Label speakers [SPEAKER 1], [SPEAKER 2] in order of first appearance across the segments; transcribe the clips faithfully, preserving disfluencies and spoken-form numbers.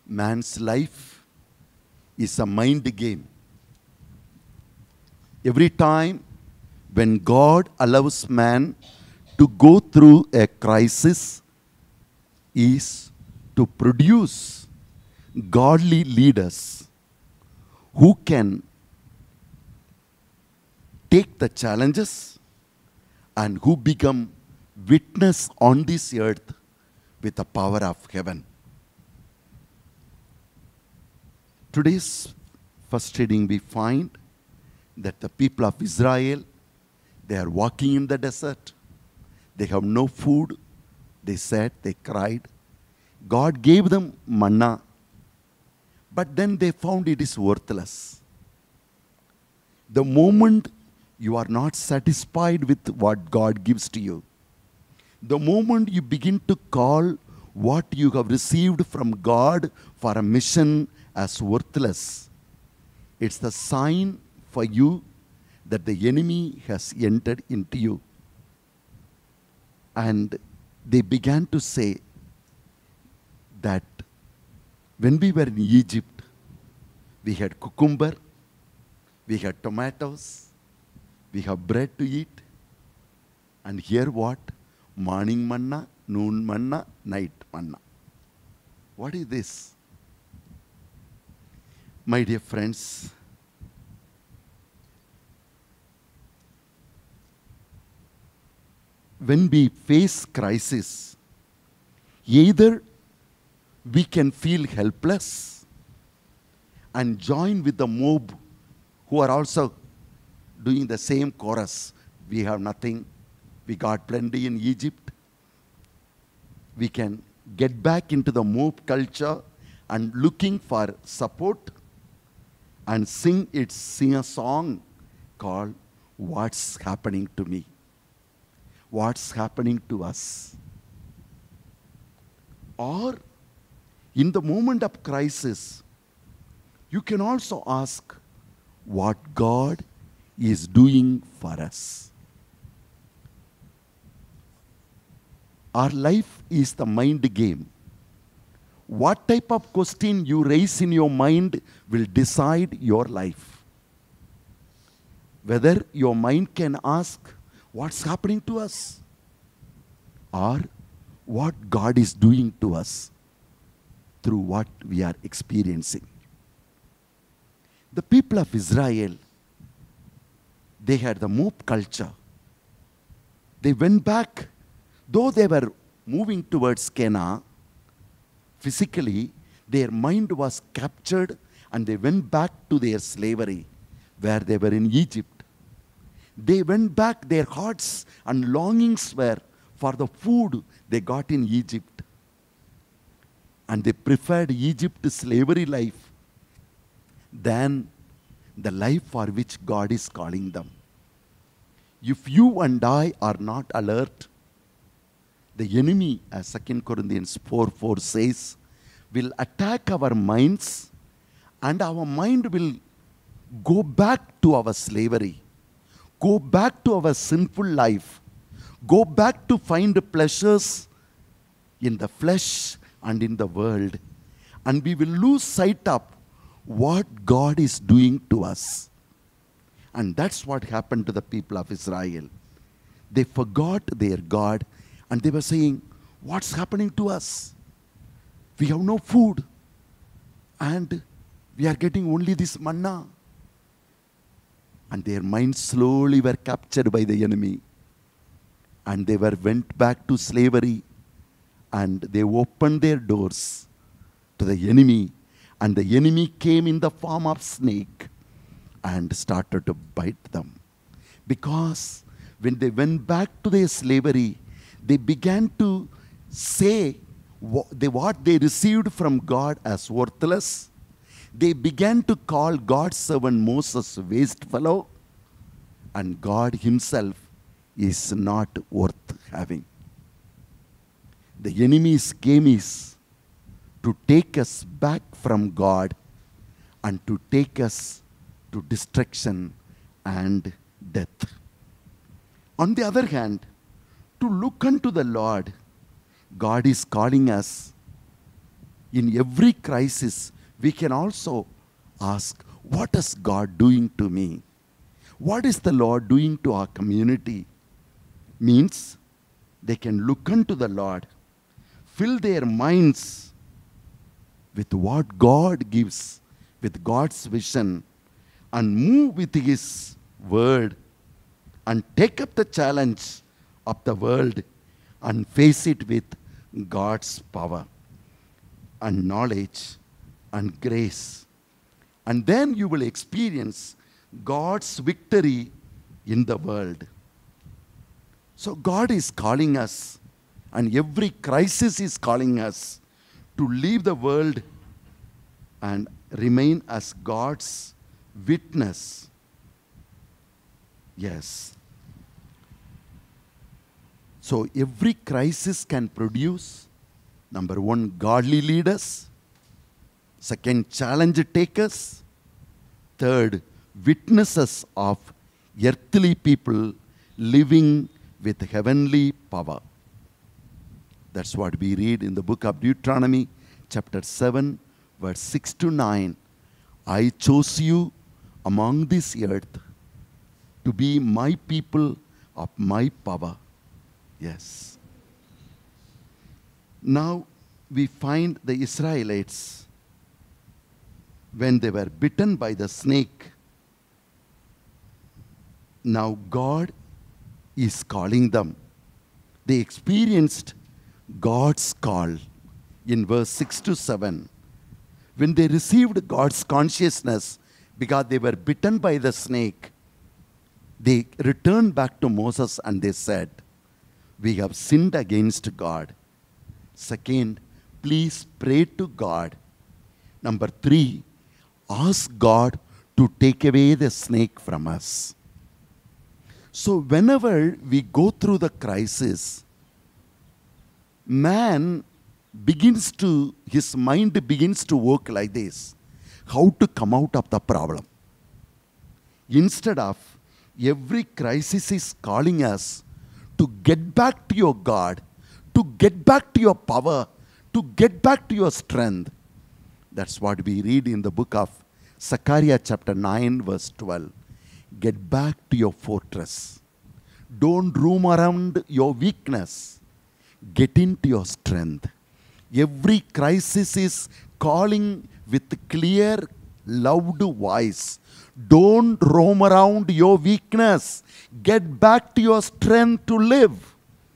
[SPEAKER 1] Man's life is a mind game. Every time when God allows man to go through a crisis is to produce godly leaders who can take the challenges and who become witness on this earth with the power of heaven. Today's first reading we find that the people of Israel, they are walking in the desert. They have no food. They said, they cried. God gave them manna, but then they found it is worthless. The moment you are not satisfied with what God gives to you, the moment you begin to call what you have received from God for a mission as worthless, it's the sign for you that the enemy has entered into you. And they began to say that when we were in Egypt, we had cucumber, we had tomatoes, we have bread to eat, and here what? Morning manna, noon manna, night manna. What is this? My dear friends, when we face crisis, either we can feel helpless and join with the mob who are also doing the same chorus. We have nothing. We got plenty in Egypt. We can get back into the mob culture and looking for support and sing it, sing a song called What's Happening to Me? What's happening to us? Or in the moment of crisis, you can also ask what God is doing for us. Our life is the mind game. What type of question you raise in your mind will decide your life. Whether your mind can ask, what's happening to us? Or what God is doing to us through what we are experiencing. The people of Israel, they had the mob culture. They went back, though they were moving towards Canaan, physically, their mind was captured and they went back to their slavery where they were in Egypt. They went back, their hearts and longings were for the food they got in Egypt. And they preferred Egypt's slavery life than the life for which God is calling them. If you and I are not alert, the enemy, as Second Corinthians four four says, will attack our minds and our mind will go back to our slavery, go back to our sinful life, go back to find pleasures in the flesh and in the world, and we will lose sight of what God is doing to us. And that's what happened to the people of Israel. They forgot their God and they were saying, what's happening to us? We have no food and we are getting only this manna. And their minds slowly were captured by the enemy. And they were went back to slavery and they opened their doors to the enemy. And the enemy came in the form of snake and started to bite them. Because when they went back to their slavery, they began to say what they, what they received from God as worthless. They began to call God's servant Moses a waste fellow, and God himself is not worth having. The enemy's game is to take us back from God and to take us to destruction and death. On the other hand, to look unto the Lord, God is calling us In every crisis, we can also ask, what is God doing to me? What is the Lord doing to our community? Means they can look unto the Lord, fill their minds with what God gives, with God's vision, and move with His word, and take up the challenge of the world and face it with God's power and knowledge and grace. And then you will experience God's victory in the world. So God is calling us, and every crisis is calling us to leave the world and remain as God's witness. Yes. So every crisis can produce, number one, godly leaders. Second, challenge takers. Third, witnesses of earthly people living with heavenly power. That's what we read in the book of Deuteronomy, chapter seven, verse six to nine. I chose you among this earth to be my people of my power. Yes. Now we find the Israelites, when they were bitten by the snake, now God is calling them. They experienced God's call in verse six to seven. When they received God's consciousness because they were bitten by the snake, they returned back to Moses and they said, we have sinned against God. Second, please pray to God. Number three, ask God to take away the snake from us. So whenever we go through the crisis, man begins to, his mind begins to work like this. How to come out of the problem. Instead of every crisis is calling us to get back to your God, to get back to your power, to get back to your strength. That's what we read in the book of Zechariah chapter nine verse twelve. Get back to your fortress. Don't roam around your weakness. Get into your strength. Every crisis is calling with clear, loud voice. Don't roam around your weakness. Get back to your strength to live.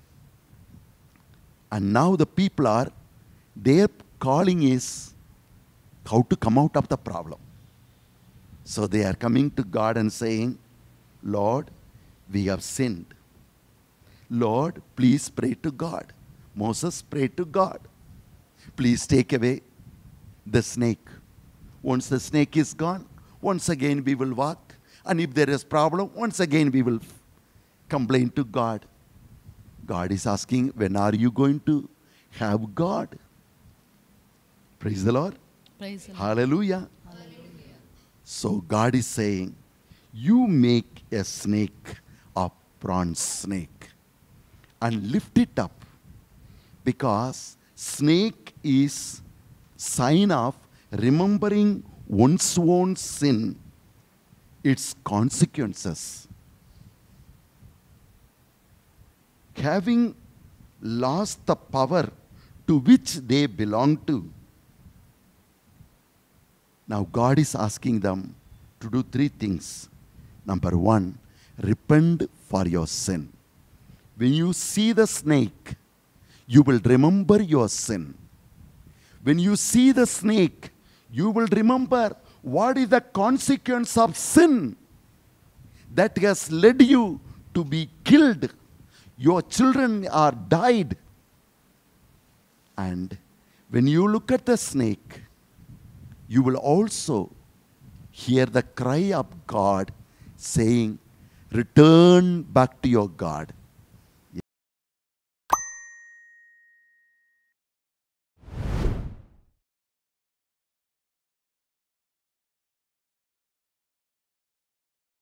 [SPEAKER 1] And now the people are, their calling is how to come out of the problem. So they are coming to God and saying, Lord, we have sinned. Lord, please pray to God. Moses prayed to God. Please take away the snake. Once the snake is gone, once again we will walk. And if there is problem, once again we will complain to God. God is asking, when are you going to have God? Praise the Lord.
[SPEAKER 2] Praise the Lord.
[SPEAKER 1] Hallelujah.
[SPEAKER 2] Hallelujah.
[SPEAKER 1] So God is saying, you make a snake, a bronze snake, and lift it up, because snake is sign of remembering one's own sin, its consequences. Having lost the power to which they belong to. Now God is asking them to do three things. Number one, repent for your sin. When you see the snake, you will remember your sin. When you see the snake, you will remember what is the consequence of sin that has led you to be killed. Your children are died. And when you look at the snake, you will also hear the cry of God saying, return back to your God.